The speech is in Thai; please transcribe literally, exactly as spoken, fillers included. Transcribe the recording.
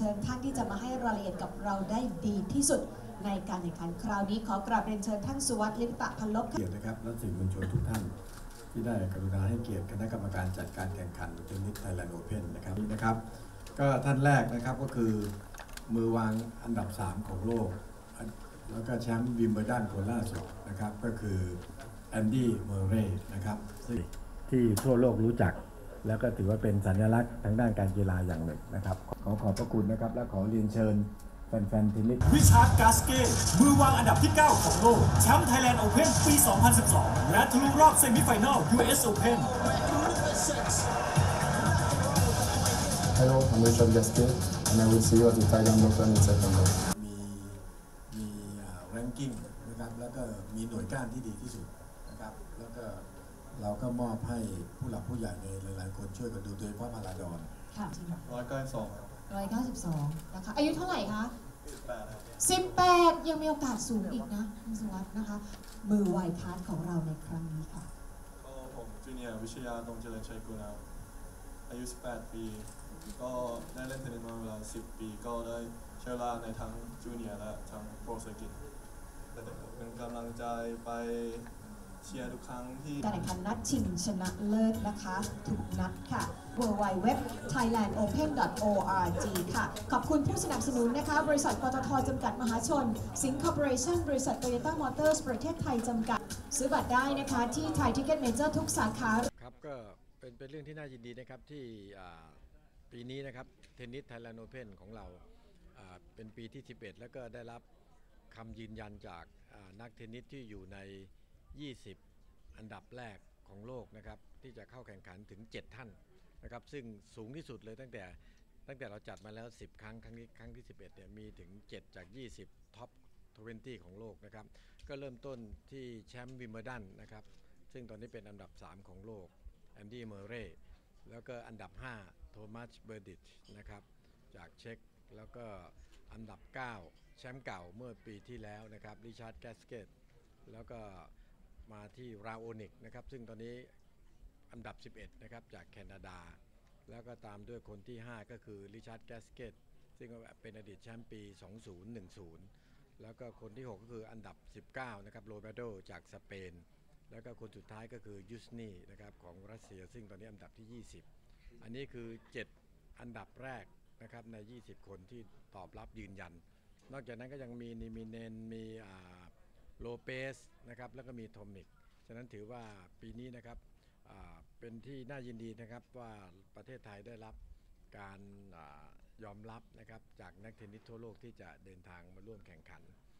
เชิญท่านที่จะมาให้รายละเอียดกับเราได้ดีที่สุดในการแข่งขันคราวนี้ขอกราบเรียนเชิญท่านสุวัสดิ์ลิปตะพันลบเกียรตินะครับและสื่อมวลชนทุกท่านที่ได้กรุณาให้เกียรติคณะกรรมการจัดการแข่งขันเทนนิสไทยแลนด์โอเพ่นนะครับนะครับก็ท่านแรกนะครับก็คือมือวางอันดับสามของโลกแล้วก็แชมป์วิมเบิลดันคนล่าสุดนะครับก็คือแอนดี้เมอร์เรย์นะครับที่ทั่วโลกรู้จักแล้วก็ถือว่าเป็นสัญลักษณ์ทางด้านการกีฬาอย่างหนึ่งนะครับขอขอบพระคุณนะครับและขอเรียนเชิญแฟนๆเทนนิสริชาร์ด กาสเก้มือวางอันดับที่เก้าของโลกแชมป์ไทยแลนด์โอเพ่นปี สองพันสิบสอง และทะลุรอบเซมิไฟแนล ยู เอส Open Hello, I'm Richard Gasquet, and I will see you at the Thailand Open in September. มีมีแรงกิ้งนะครับแล้วก็มีหน่วยก้านที่ดีที่สุดนะครับแล้วก็เราก็มอบให้ผู้หลักผู้ใหญ่ในหลายๆคนช่วยกันดูโดยเฉพาะมาลาดอนค่ะร้อยเก้าสิบสองร้อยเก้าสิบสองนะคะอายุเท่าไหร่คะสิบแปดยังมีโอกาสสูงอีกนะคุณสุวัสดิ์นะคะมือไวคาร์ดของเราในครั้งนี้ค่ะก็ผมจูเนียร์วิชยาตรงเจริญชัยกุลอายุสิบแปดปีก็ได้เล่นเทนนิสมาเวลาสิบปีก็ได้ใช้เวลาในทั้งจูเนียร์และทั้งโปรเซอร์กิตเป็นกำลังใจไปเชียร์ทุกครั้งที่การแข่งขันนัดชิงชนะเลิศนะคะทุกนัดค่ะ ดับเบิลยู ดับเบิลยู ดับเบิลยู ดอท ไทยแลนด์โอเพ่น ดอท โอ อาร์ จี ค่ะขอบคุณผู้สนับสนุนนะคะบริษัทปตท.จำกัดมหาชนสิงห์คอร์ปอเรชั่นบริษัทโตโยต้ามอเตอร์สประเทศไทยจำกัดซื้อบัตรได้นะคะที่ไทยทิกเก็ตเมเจอร์ทุกสาขาครับก็เป็นเป็นเรื่องที่น่ายินดีนะครับที่ปีนี้นะครับเทนนิสไทยแลนด์โอเพ่นของเราเป็นปีที่สิบเอ็ดแล้วก็ได้รับคำยืนยันจากนักเทนนิสที่อยู่ในยี่สิบอันดับแรกของโลกนะครับที่จะเข้าแข่งขันถึงเจ็ดท่านนะครับซึ่งสูงที่สุดเลยตั้งแต่ตั้งแต่เราจัดมาแล้วสิบครั้งครั้งนี้ครั้งที่สิบเอ็ดเนี่ยมีถึงเจ็ดจากยี่สิบท็อปยี่สิบของโลกนะครับก็เริ่มต้นที่แชมป์วิมเบิลดันนะครับซึ่งตอนนี้เป็นอันดับสามของโลกแอนดี้เมอร์เรย์แล้วก็อันดับห้าโทมัสเบอร์ดิชนะครับจากเช็กแล้วก็อันดับเก้าแชมป์เก่าเมื่อปีที่แล้วนะครับริชาร์ด แกสเกตแล้วก็มาที่ราโอนิกนะครับซึ่งตอนนี้อันดับสิบเอ็ดนะครับจากแคนาดาแล้วก็ตามด้วยคนที่ห้าก็คือริชาร์ด แกสเกตซึ่งเป็นอดีตแชมป์ปีสองพันสิบแล้วก็คนที่หกก็คืออันดับสิบเก้านะครับโรเบโดจากสเปนแล้วก็คนสุดท้ายก็คือยูสนีนะครับของรัสเซียซึ่งตอนนี้อันดับที่ยี่สิบอันนี้คือเจ็ดอันดับแรกนะครับในยี่สิบคนที่ตอบรับยืนยันนอกจากนั้นก็ยังมีนิมิเนนมีโลเปสนะครับแล้วก็มีโทมิกฉะนั้นถือว่าปีนี้นะครับเป็นที่น่ายินดีนะครับว่าประเทศไทยได้รับการยอมรับนะครับจากนักเทนนิสทั่วโลกที่จะเดินทางมาร่วมแข่งขัน